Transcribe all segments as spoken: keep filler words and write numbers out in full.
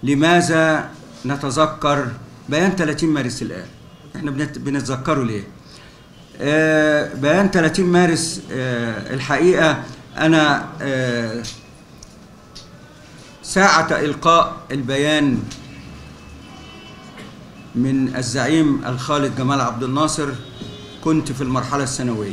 لماذا نتذكر بيان ثلاثين مارس الآن؟ احنا بنتذكره ليه؟ آه بيان ثلاثين مارس آه الحقيقة أنا آه ساعة إلقاء البيان من الزعيم الخالد جمال عبد الناصر كنت في المرحلة الثانوية،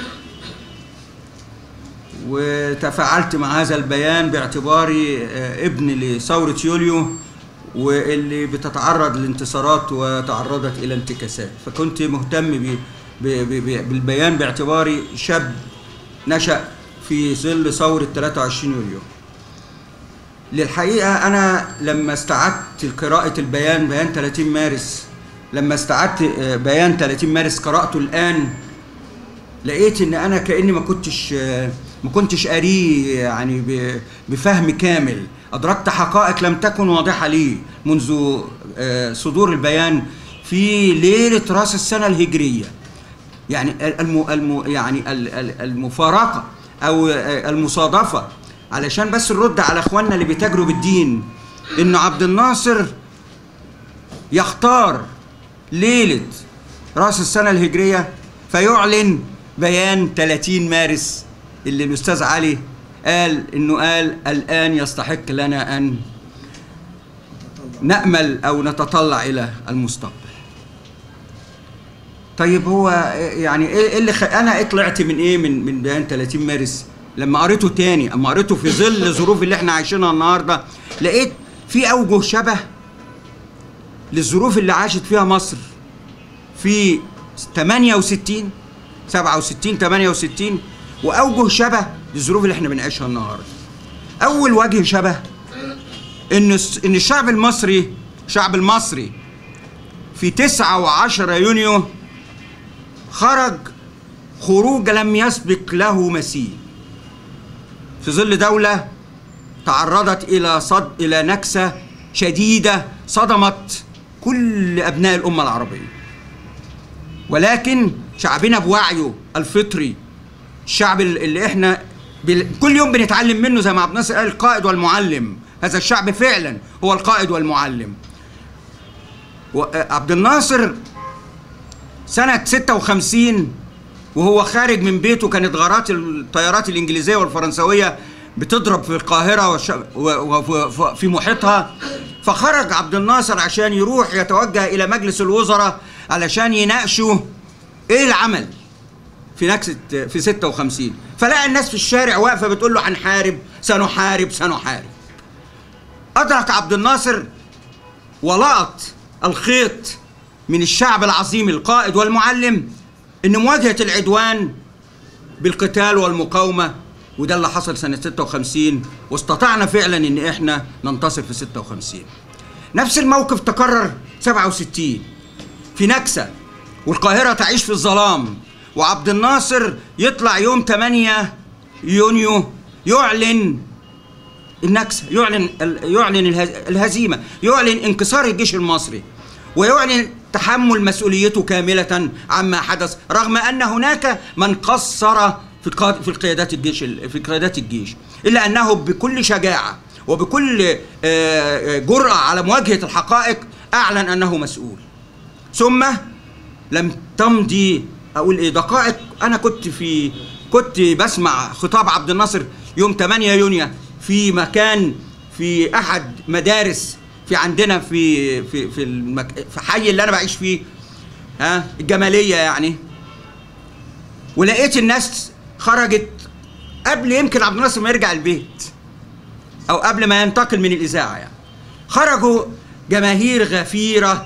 وتفاعلت مع هذا البيان باعتباري ابن لثورة يوليو واللي بتتعرض لانتصارات وتعرضت إلى انتكاسات، فكنت مهتم بالبيان باعتباري شاب نشأ في ظل ثورة ثلاثة وعشرين يوليو. للحقيقة أنا لما استعدت قراءة البيان بيان ثلاثين مارس، لما استعدت بيان ثلاثين مارس قرأته الآن، لقيت إن أنا كأني ما كنتش ما كنتش قاريه يعني بفهم كامل. أدركت حقائق لم تكن واضحة لي منذ صدور البيان في ليلة رأس السنة الهجرية. يعني الم الم يعني المفارقة أو المصادفة، علشان بس نرد على اخواننا اللي بيتاجروا بالدين، انه عبد الناصر يختار ليله راس السنه الهجريه فيعلن بيان ثلاثين مارس اللي الاستاذ علي قال انه قال الان يستحق لنا ان نامل او نتطلع الى المستقبل. طيب هو يعني ايه اللي خ... انا طلعت من ايه من من بيان ثلاثين مارس؟ لما قريته تاني، اما قريته في ظل الظروف اللي احنا عايشينها النهارده، لقيت في اوجه شبه للظروف اللي عاشت فيها مصر في ثمانية وستين سبعة وستين ثمانية وستين، واوجه شبه للظروف اللي احنا بنعيشها النهارده. اول وجه شبه ان ان الشعب المصري الشعب المصري في تسعة وعشرة يونيو خرج خروج لم يسبق له مثيل في ظل دولة تعرضت إلى صد إلى نكسة شديدة صدمت كل أبناء الأمة العربية، ولكن شعبنا بوعيه الفطري، الشعب اللي إحنا كل يوم بنتعلم منه زي ما عبد الناصر قال القائد والمعلم، هذا الشعب فعلا هو القائد والمعلم. وعبد الناصر سنة ستة وخمسين وهو خارج من بيته كانت غارات الطيارات الإنجليزية والفرنسوية بتضرب في القاهرة وفي محيطها، فخرج عبد الناصر عشان يروح يتوجه إلى مجلس الوزراء علشان يناقشوا إيه العمل في نكسة في ستة وخمسين. فلقى الناس في الشارع واقفة بتقول له هنحارب سنحارب سنحارب. أدرك عبد الناصر ولقط الخيط من الشعب العظيم القائد والمعلم إن مواجهة العدوان بالقتال والمقاومة، وده اللي حصل سنة ستة وخمسين، واستطعنا فعلا إن إحنا ننتصر في ستة وخمسين. نفس الموقف تكرر سبعة وستين في نكسة والقاهرة تعيش في الظلام، وعبد الناصر يطلع يوم ثمانية يونيو يعلن النكسة، يعلن يعلن الهزيمة، يعلن انكسار الجيش المصري، ويعلن تحمل مسؤوليته كاملة عما حدث، رغم أن هناك من قصر في في قيادات الجيش في قيادات الجيش، إلا أنه بكل شجاعة وبكل جرأة على مواجهة الحقائق أعلن أنه مسؤول. ثم لم تمضي أقول إيه دقائق، أنا كنت في كنت بسمع خطاب عبد الناصر يوم ثمانية يونيو في مكان في أحد مدارس في عندنا في في في المك... في حي اللي انا بعيش فيه، ها الجماليه يعني، ولقيت الناس خرجت قبل يمكن عبد الناصر ما يرجع البيت او قبل ما ينتقل من الاذاعه، يعني خرجوا جماهير غفيره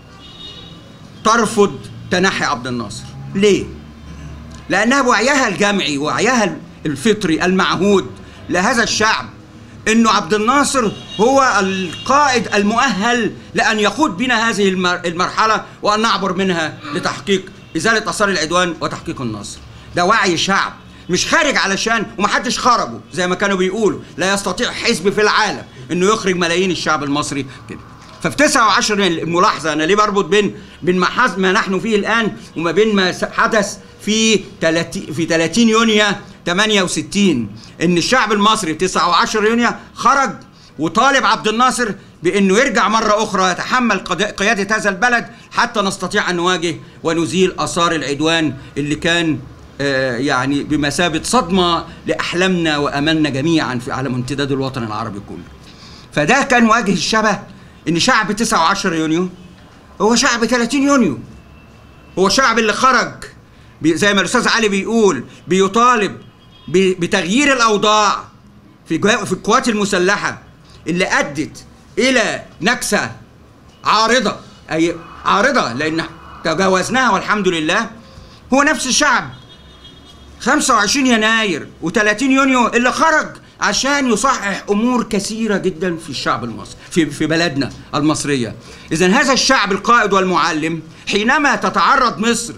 ترفض تنحي عبد الناصر. ليه؟ لانها بوعيها الجمعي ووعيها الفطري المعهود لهذا الشعب انه عبد الناصر هو القائد المؤهل لان يقود بنا هذه المرحله وان نعبر منها لتحقيق ازاله اثار العدوان وتحقيق النصر. ده وعي شعب مش خارج علشان، ومحدش خرجوا زي ما كانوا بيقولوا، لا يستطيع حزب في العالم انه يخرج ملايين الشعب المصري كده. ففي تسعة وعشرة الملاحظه انا ليه بربط بين بين ما, ما نحن فيه الان وما بين ما حدث في في ثلاثين يونيو ثمانية وستين، ان الشعب المصري في تسعة وعشرة يونيو خرج وطالب عبد الناصر بأنه يرجع مرة أخرى يتحمل قيادة هذا البلد حتى نستطيع أن نواجه ونزيل آثار العدوان اللي كان آه يعني بمثابة صدمة لأحلامنا وأملنا جميعا في على امتداد الوطن العربي كله. فده كان وجه الشبه، إن شعب تسعة وعشرين يونيو هو شعب ثلاثين يونيو، هو شعب اللي خرج زي ما الأستاذ علي بيقول بيطالب بتغيير الأوضاع في في القوات المسلحة اللي أدت إلى نكسة عارضة، أي عارضة لأن تجاوزناها والحمد لله. هو نفس الشعب خمسة وعشرين يناير وثلاثين يونيو اللي خرج عشان يصحح أمور كثيرة جدا في الشعب المصري في في بلدنا المصرية. إذن هذا الشعب القائد والمعلم حينما تتعرض مصر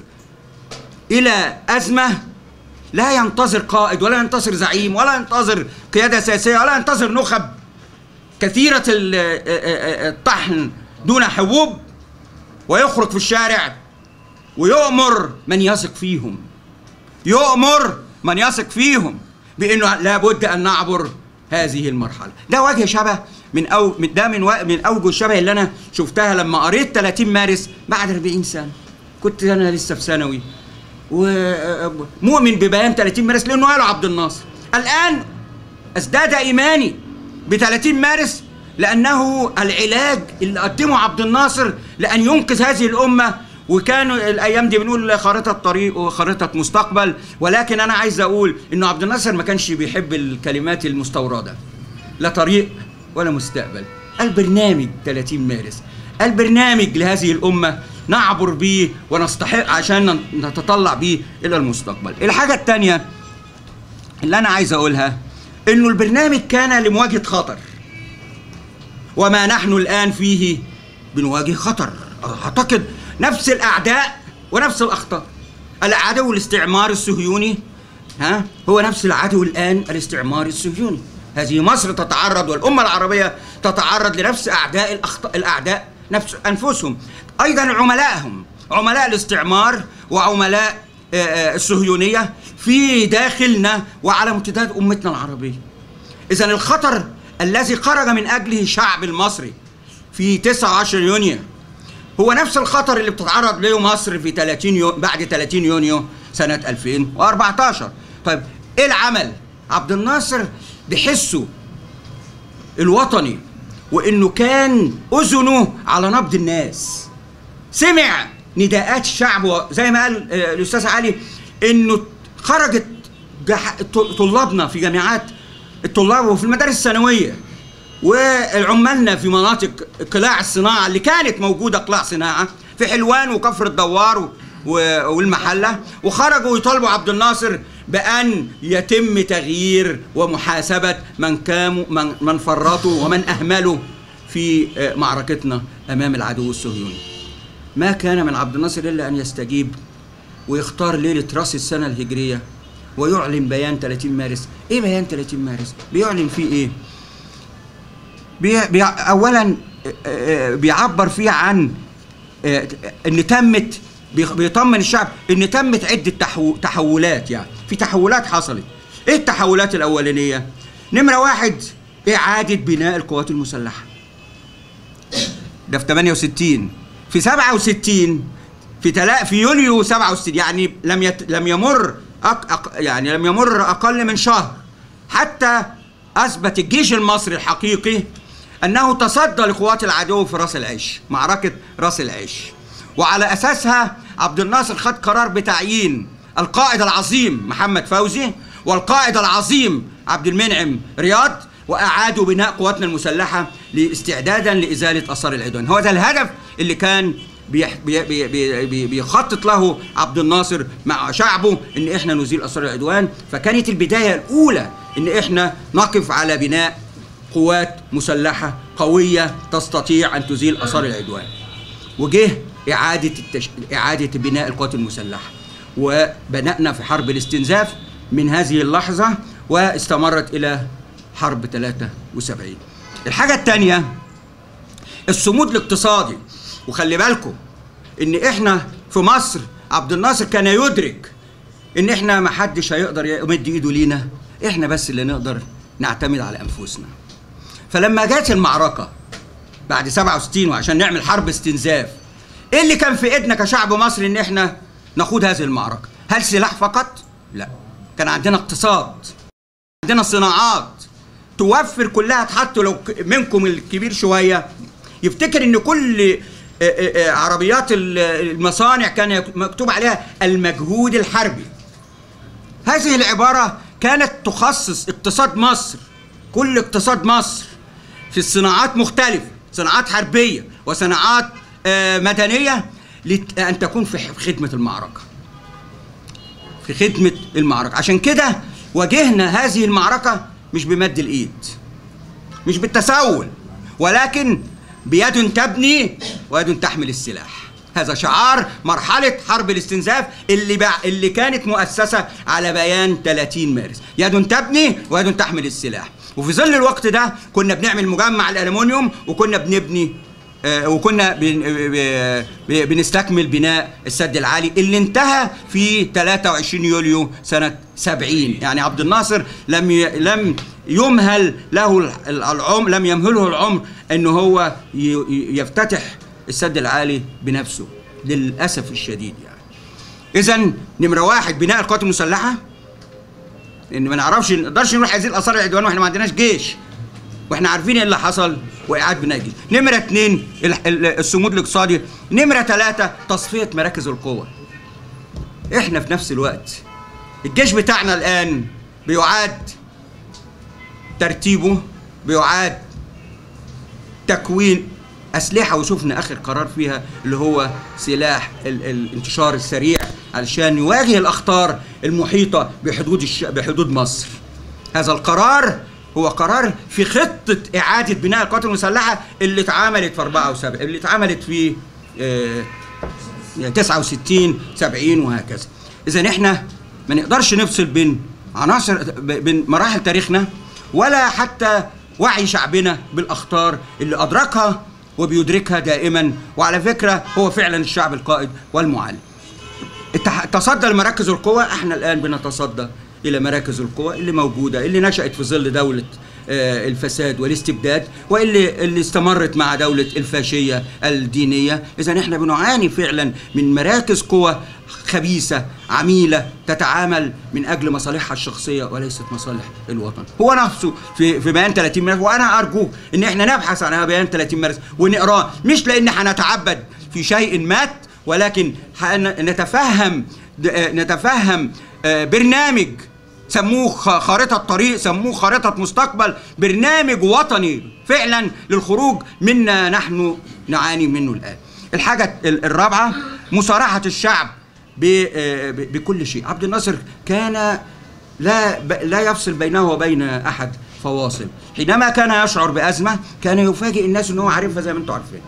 إلى أزمة لا ينتظر قائد ولا ينتظر زعيم ولا ينتظر قيادة سياسية ولا ينتظر نخب كثيرة الطحن دون حبوب، ويخرج في الشارع ويؤمر من يثق فيهم، يؤمر من يثق فيهم بأنه لابد أن نعبر هذه المرحلة. ده وجه شبه من أو ده من من أوجه الشبه اللي أنا شفتها لما قريت ثلاثين مارس بعد أربعين سنة. كنت أنا لسه في ثانوي ومؤمن ببيان ثلاثين مارس لأنه قاله عبد الناصر. الآن ازداد إيماني ب ثلاثين مارس لأنه العلاج اللي قدمه عبد الناصر لأن ينقذ هذه الأمة. وكانوا الأيام دي بنقول خارطة طريق وخارطة مستقبل، ولكن أنا عايز أقول إنه عبد الناصر ما كانش بيحب الكلمات المستوردة، لا طريق ولا مستقبل. البرنامج ثلاثين مارس، البرنامج لهذه الأمة نعبر بيه ونستحق عشان نتطلع بيه إلى المستقبل. الحاجة الثانية اللي أنا عايز أقولها إنه البرنامج كان لمواجهة خطر، وما نحن الآن فيه بنواجه خطر. أعتقد نفس الأعداء ونفس الأخطار. العدو الاستعمار الصهيوني ها هو نفس العدو الآن الاستعمار الصهيوني. هذه مصر تتعرض والأمة العربية تتعرض لنفس أعداء الأخطاء الأعداء نفس أنفسهم، أيضا عملائهم، عملاء الاستعمار وعملاء الصهيونية في داخلنا وعلى امتداد أمتنا العربية. إذن الخطر الذي خرج من أجله الشعب المصري في تسعة وعشرين يونيو هو نفس الخطر اللي بتتعرض له مصر في ثلاثين يو... بعد ثلاثين يونيو سنة ألفين وأربعة عشر. طيب إيه العمل؟ عبد الناصر بحسه الوطني وإنه كان أذنه على نبض الناس، سمع نداءات الشعب زي ما قال الأستاذ علي إنه خرجت جح... طلابنا في جامعات الطلاب وفي المدارس الثانوية وعمالنا في مناطق قلاع الصناعة اللي كانت موجودة قلاع صناعة في حلوان وكفر الدوار والمحلة، وخرجوا يطالبوا عبد الناصر بأن يتم تغيير ومحاسبة من كانوا من, من فرطوا ومن أهملوا في معركتنا أمام العدو الصهيوني. ما كان من عبد الناصر إلا أن يستجيب ويختار ليلة رأس السنة الهجرية ويعلن بيان ثلاثين مارس. إيه بيان ثلاثين مارس؟ بيعلن فيه إيه؟ بي بي أولاً بيعبر فيه عن إن تمت، بيطمن الشعب إن تمت عدة تحو تحولات، يعني في تحولات حصلت. إيه التحولات الأولانية؟ نمرة واحد إعادة بناء القوات المسلحة. ده في ثمانية وستين. في سبعة وستين في تلا في يوليو سبعة وستين، يعني لم يت لم يمر أق أق يعني لم يمر أقل من شهر حتى أثبت الجيش المصري الحقيقي أنه تصدى لقوات العدو في راس العش، معركة راس العش. وعلى أساسها عبد الناصر خد قرار بتعيين القائد العظيم محمد فوزي والقائد العظيم عبد المنعم رياض، وأعادوا بناء قواتنا المسلحة لاستعدادا لإزالة آثار العدوان. هو ده الهدف اللي كان بيح بي بي بي بي بيخطط له عبد الناصر مع شعبه، إن إحنا نزيل آثار العدوان. فكانت البداية الأولى إن إحنا نقف على بناء قوات مسلحة قوية تستطيع أن تزيل آثار العدوان. وجه إعادة التش... إعادة بناء القوات المسلحة، وبدأنا في حرب الاستنزاف من هذه اللحظة واستمرت إلى حرب ثلاثة وسبعين. الحاجة الثانية الصمود الاقتصادي. وخلي بالكم إن إحنا في مصر عبد الناصر كان يدرك إن إحنا ما حدش هيقدر يمد إيده لينا، إحنا بس اللي نقدر نعتمد على أنفسنا. فلما جات المعركة بعد سبعة وستين وعشان نعمل حرب استنزاف. ايه اللي كان في ايدنا كشعب مصري ان احنا نخوض هذه المعركه؟ هل سلاح فقط؟ لا، كان عندنا اقتصاد، عندنا صناعات توفر كلها. حتى لو منكم الكبير شويه يفتكر ان كل عربيات المصانع كان مكتوب عليها المجهود الحربي. هذه العباره كانت تخصص اقتصاد مصر، كل اقتصاد مصر في الصناعات مختلفه، صناعات حربيه وصناعات مدنيه، لأن تكون في خدمه المعركه، في خدمه المعركه. عشان كده واجهنا هذه المعركه مش بمد الايد، مش بالتسول، ولكن بيد تبني ويد تحمل السلاح. هذا شعار مرحلة حرب الاستنزاف اللي بع... اللي كانت مؤسسة على بيان ثلاثين مارس، يد تبني ويد تحمل السلاح. وفي ظل الوقت ده كنا بنعمل مجمع الألمنيوم، وكنا بنبني آه وكنا بن... ب... ب... بنستكمل بناء السد العالي اللي انتهى في ثلاثة وعشرين يوليو سنة سبعين. يعني عبد الناصر لم ي... لم يمهل له العمر، لم يمهله العمر انه هو ي... يفتتح السد العالي بنفسه للاسف الشديد. يعني اذا نمره واحد بناء القوات المسلحه، ان ما نعرفش نقدرش نروح هذه الاثار العدوان واحنا ما عندناش جيش، واحنا عارفين ايه اللي حصل، واعاده بناء الجيش. نمره اثنين الصمود الاقتصادي. نمره ثلاثه تصفيه مراكز القوه. احنا في نفس الوقت الجيش بتاعنا الان بيعاد ترتيبه، بيعاد تكوين أسلحة، وشوفنا آخر قرار فيها اللي هو سلاح ال الانتشار السريع علشان يواجه الأخطار المحيطة بحدود الش... بحدود مصر. هذا القرار هو قرار في خطة إعادة بناء القوات المسلحة اللي اتعملت في أربعة وسبعين، اللي اتعملت في آه تسعة وستين سبعين وهكذا. إذا إحنا ما نقدرش نفصل بين عناصر بين مراحل تاريخنا ولا حتى وعي شعبنا بالأخطار اللي أدركها وبيدركها دائما. وعلى فكرة هو فعلا الشعب القائد والمعلم. تصدى لمراكز القوى، احنا الآن بنتصدى إلى مراكز القوى اللي موجودة، اللي نشأت في ظل دولة آه الفساد والاستبداد، واللي اللي استمرت مع دولة الفاشية الدينية. إذا احنا بنعاني فعلا من مراكز قوى خبيثة عميلة تتعامل من أجل مصالحها الشخصية وليست مصالح الوطن. هو نفسه في في بيان ثلاثين مارس، وأنا أرجو إن احنا نبحث عن بيان ثلاثين مارس ونقراه، مش لأن هنتعبد في شيء مات، ولكن نتفهم نتفهم برنامج سموه خارطة طريق، سموه خارطة مستقبل، برنامج وطني فعلا للخروج منا نحن نعاني منه الآن. الحاجة الرابعة مصارحة الشعب بكل شيء. عبد الناصر كان لا لا يفصل بينه وبين أحد فواصل. حينما كان يشعر بأزمة كان يفاجئ الناس أنه عارفها زي ما أنتم عارفين.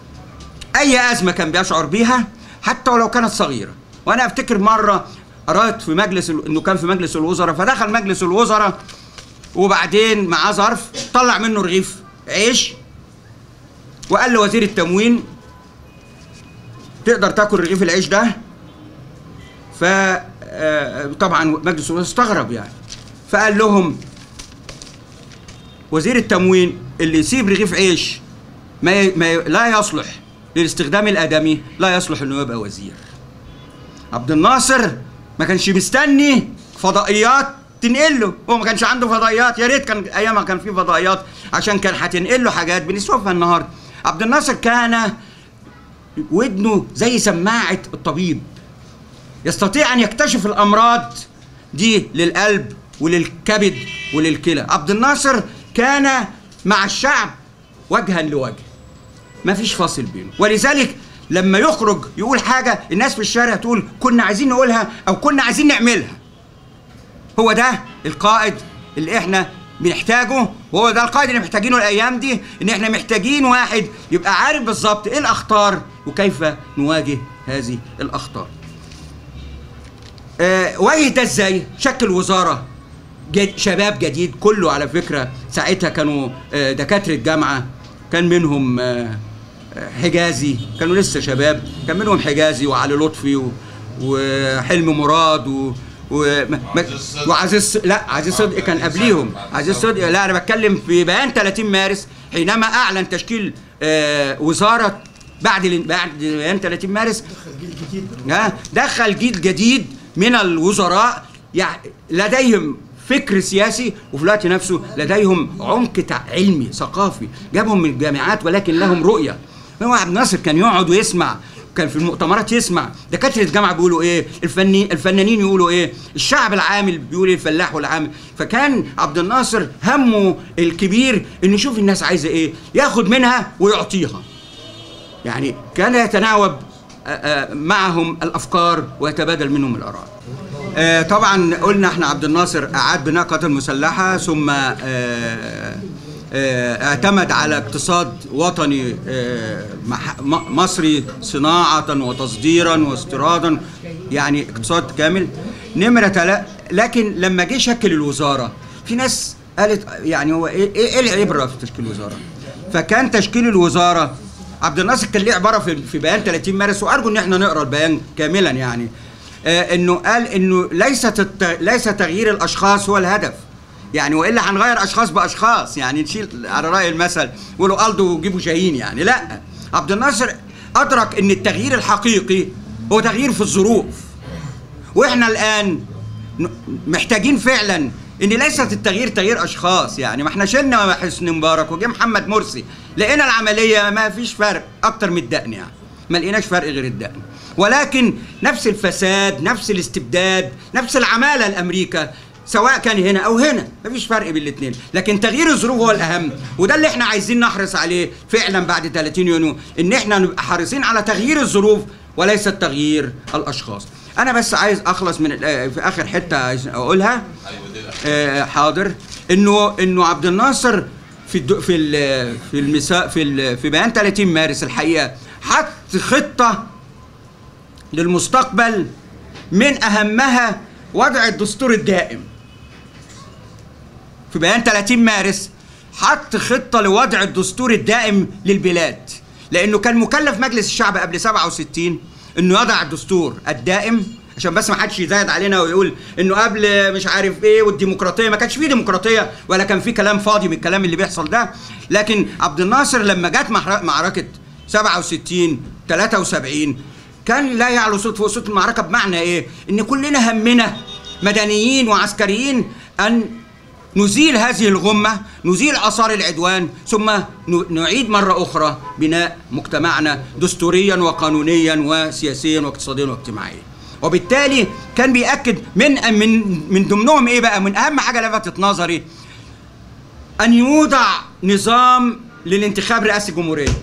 أي أزمة كان بيشعر بيها حتى ولو كانت صغيرة. وأنا أفتكر مرة قرأت في مجلس انه كان في مجلس الوزراء، فدخل مجلس الوزراء وبعدين معاه ظرف طلع منه رغيف عيش وقال لوزير التموين تقدر تاكل رغيف العيش ده؟ فطبعا مجلس الوزراء استغرب يعني، فقال لهم وزير التموين اللي يسيب رغيف عيش ما, ي... ما ي... لا يصلح للاستخدام الآدمي لا يصلح انه يبقى وزير. عبد الناصر ما كانش مستني فضائيات تنقل له، هو ما كانش عنده فضائيات، يا ريت كان ايامها كان في فضائيات عشان كان هتنقل له حاجات بنشوفها النهارده. عبد الناصر كان ودنه زي سماعه الطبيب، يستطيع ان يكتشف الامراض دي للقلب وللكبد وللكلى. عبد الناصر كان مع الشعب وجها لوجه، ما فيش فاصل بينه، ولذلك لما يخرج يقول حاجة الناس في الشارع تقول كنا عايزين نقولها أو كنا عايزين نعملها. هو ده القائد اللي احنا بنحتاجه، وهو ده القائد اللي محتاجينه الأيام دي، إن احنا محتاجين واحد يبقى عارف بالظبط إيه الأخطار وكيف نواجه هذه الأخطار. آه واجه ده إزاي؟ شكل وزارة جد شباب جديد كله، على فكرة ساعتها كانوا آه دكاترة جامعة، كان منهم آه حجازي، كانوا لسه شباب، كان منهم حجازي وعلي لطفي و... وحلمي مراد و... و... وعزيز لا عزيز صدقي كان قبليهم. عزيز صدقي لا انا بتكلم في بيان ثلاثين مارس حينما اعلن تشكيل آه وزاره بعد بعد بيان ثلاثين مارس، دخل جيل جديد ها دخل جيل جديد من الوزراء يعني لديهم فكر سياسي وفي الوقت نفسه لديهم عمق علمي ثقافي، جابهم من الجامعات ولكن لهم رؤيه. هو عبد الناصر كان يقعد ويسمع، كان في المؤتمرات يسمع دكاتره الجامعه بيقولوا ايه، الفني الفنانين يقولوا ايه، الشعب العامل بيقول ايه، الفلاح والعامل. فكان عبد الناصر همه الكبير انه يشوف الناس عايزه ايه ياخد منها ويعطيها. يعني كان يتناوب معهم الافكار ويتبادل منهم الاراء. آه طبعا قلنا احنا عبد الناصر اعاد بناء القوات المسلحه، ثم آه آه اعتمد على اقتصاد وطني آه مصري صناعه وتصديرا واستيرادا، يعني اقتصاد كامل. نمره تلا لكن لما جه شكل الوزاره في ناس قالت يعني هو ايه ايه العبره في تشكيل الوزاره؟ فكان تشكيل الوزاره عبد الناصر كان ليه عباره في, في بيان ثلاثين مارس، وارجو ان احنا نقرا البيان كاملا يعني. آه انه قال انه ليست الت... ليس تغيير الاشخاص هو الهدف، يعني والا هنغير اشخاص باشخاص، يعني نشيل على راي المثل يقولوا الدو وجيبوا شاهين يعني. لا، عبد الناصر ادرك ان التغيير الحقيقي هو تغيير في الظروف، واحنا الان محتاجين فعلا ان ليست التغيير تغيير اشخاص. يعني ما احنا شلنا حسني مبارك وجه محمد مرسي، لقينا العمليه ما فيش فرق اكتر من الدقن، يعني ما لقيناش فرق غير الدقن، ولكن نفس الفساد، نفس الاستبداد، نفس العماله الامريكا، سواء كان هنا او هنا ما فيش فرق بين الاثنين. لكن تغيير الظروف هو الاهم، وده اللي احنا عايزين نحرص عليه فعلا بعد ثلاثين يونيو، ان احنا نبقى حريصين على تغيير الظروف وليس تغيير الاشخاص. انا بس عايز اخلص من في اخر حته عايز اقولها. آه حاضر. انه انه عبد الناصر في في ال في المساء في ال في بيان ثلاثين مارس الحقيقه حط خطه للمستقبل من اهمها وضع الدستور الدائم. في بيان ثلاثين مارس حط خطه لوضع الدستور الدائم للبلاد، لانه كان مكلف مجلس الشعب قبل سبعة وستين انه يضع الدستور الدائم، عشان بس ما حدش يزايد علينا ويقول انه قبل مش عارف ايه والديمقراطيه، ما كانش فيه ديمقراطيه ولا كان فيه كلام فاضي من الكلام اللي بيحصل ده. لكن عبد الناصر لما جت معركه سبعة وستين ثلاثة وسبعين كان لا يعلو صوت فوق صوت المعركه، بمعنى ايه؟ ان كلنا همنا مدنيين وعسكريين ان نزيل هذه الغمه، نزيل اثار العدوان، ثم نعيد مره اخرى بناء مجتمعنا دستوريا وقانونيا وسياسيا واقتصاديا واجتماعيا. وبالتالي كان بيأكد من من من ضمنهم ايه بقى؟ من اهم حاجه لفتت نظري ان يوضع نظام للانتخاب رئاسي الجمهوريه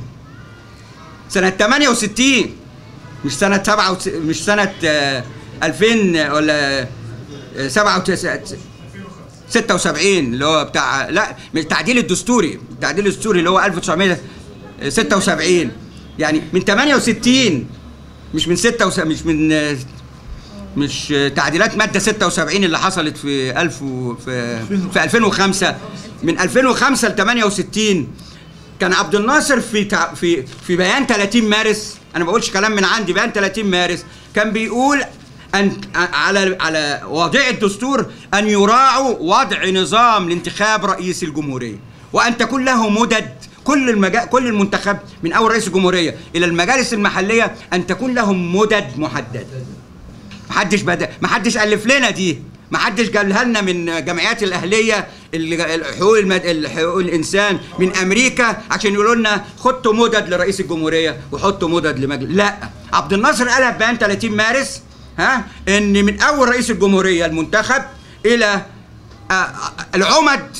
سنه ثمانية وستين، مش سنه سبعة وت... مش سنه آه ألفين ولا سبعة وتسعين ستة وسبعين اللي هو بتاع لا مش التعديل الدستوري، التعديل الدستوري اللي هو ألف وتسعمائة وستة وسبعين، يعني من ثمانية وستين مش من ستة وسبعين، مش من مش تعديلات ماده ستة وسبعين اللي حصلت في ألف و في في ألفين وخمسة، من ألفين وخمسة ل ثمانية وستين كان عبد الناصر في تع... في في بيان ثلاثين مارس، انا ما بقولش كلام من عندي، بيان ثلاثين مارس كان بيقول ان على على واضعي الدستور ان يراعوا وضع نظام لانتخاب رئيس الجمهوريه، وان تكون له مدد، كل المجا... كل المنتخب من اول رئيس الجمهوريه الى المجالس المحليه ان تكون لهم مدد محدده. محدش بدا محدش الف لنا دي، محدش جابها لنا من جمعيات الاهليه الحقوق المد... حقوق الانسان من امريكا عشان يقولوا لنا حطوا مدد لرئيس الجمهوريه وحطوا مدد لمجلس. لا، عبد الناصر قالها في بيان ثلاثين مارس، ها، ان من اول رئيس الجمهوريه المنتخب الى العمد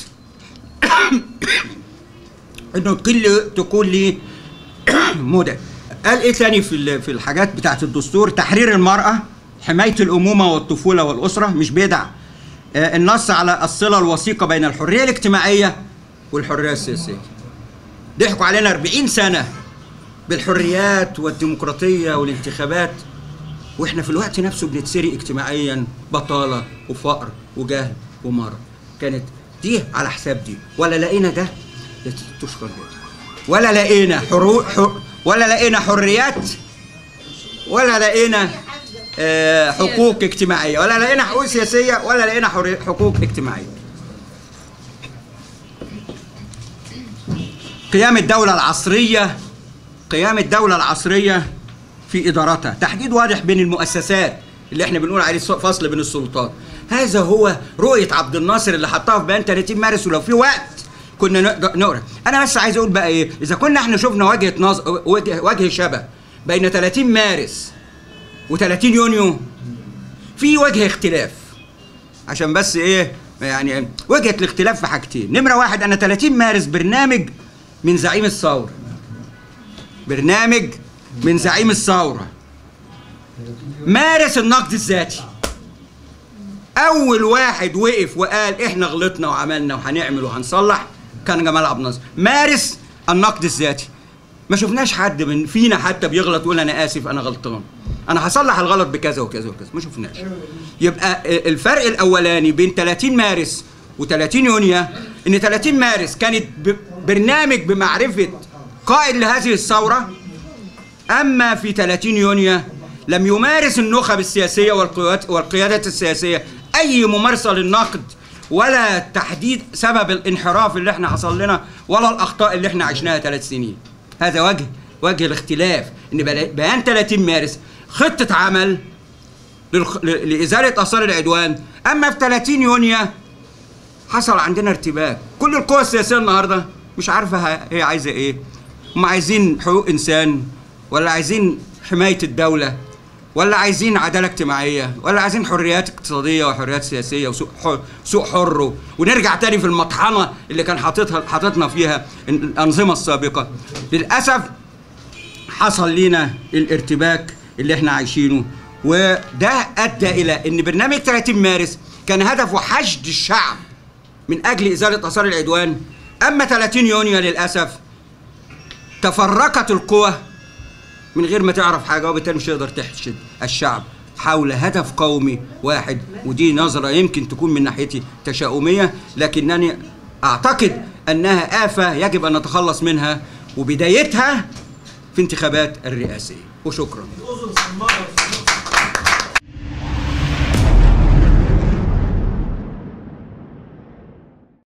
انه كل تكون لي مدد. قال ايه تاني في في الحاجات بتاعت الدستور؟ تحرير المراه، حمايه الامومه والطفوله والاسره، مش بدع. آه النص على الصله الوثيقه بين الحريه الاجتماعيه والحريه السياسيه. ضحكوا علينا أربعين سنه بالحريات والديمقراطيه والانتخابات، واحنا في الوقت نفسه بنتسرق اجتماعيا، بطاله وفقر وجهل ومرض. كانت دي على حساب دي، ولا لقينا ده تشكر جدا، ولا لقينا حرو حر ولا لقينا حريات، ولا لقينا آه حقوق اجتماعيه، ولا لقينا حقوق سياسيه، ولا لقينا حقوق اجتماعيه. قيام الدولة العصرية قيام الدولة العصرية في إدارتها، تحديد واضح بين المؤسسات اللي احنا بنقول عليه فصل بين السلطات. هذا هو رؤية عبد الناصر اللي حطها في بيان ثلاثين مارس، ولو في وقت كنا نقرا. انا بس عايز اقول بقى ايه، اذا كنا احنا شفنا وجهة نظر وجه, وجه شبه بين ثلاثين مارس و30 يونيو، في وجه اختلاف. عشان بس ايه يعني، وجهة الاختلاف في حاجتين. نمرة واحد، انا ثلاثين مارس برنامج من زعيم الثورة، برنامج من زعيم الثورة مارس النقد الذاتي. أول واحد وقف وقال إحنا غلطنا وعملنا وهنعمل وهنصلح كان جمال عبد الناصر، مارس النقد الذاتي. ما شفناش حد من فينا حتى بيغلط ويقول أنا آسف أنا غلطان، أنا هصلح الغلط بكذا وكذا وكذا، ما شفناش. يبقى الفرق الأولاني بين ثلاثين مارس و30 يونيو إن ثلاثين مارس كانت برنامج بمعرفة قائد لهذه الثورة، أما في ثلاثين يونيو لم يمارس النخب السياسية والقيادات السياسية أي ممارسة للنقد ولا تحديد سبب الانحراف اللي احنا حصل لنا ولا الأخطاء اللي احنا عشناها ثلاث سنين. هذا وجه وجه الاختلاف، إن بيان ثلاثين مارس خطة عمل لإزالة آثار العدوان، أما في ثلاثين يونيو حصل عندنا ارتباك. كل القوى السياسية النهاردة مش عارفة هي عايزة إيه، هم عايزين حقوق إنسان ولا عايزين حماية الدولة ولا عايزين عدالة اجتماعية ولا عايزين حريات اقتصادية وحريات سياسية وسوق حر, سوق حر، ونرجع تاني في المطحنة اللي كان حاططها حاططنا فيها الأنظمة السابقة. للأسف حصل لنا الارتباك اللي احنا عايشينه، وده أدى إلى أن برنامج ثلاثين مارس كان هدفه حشد الشعب من أجل إزالة آثار العدوان، أما ثلاثين يونيو للأسف تفرقت القوى من غير ما تعرف حاجة، وبالتالي مش هيقدر تحشد الشعب حول هدف قومي واحد. ودي نظرة يمكن تكون من ناحيتي تشاؤمية، لكنني أعتقد أنها آفة يجب أن نتخلص منها، وبدايتها في انتخابات الرئاسية. وشكرا.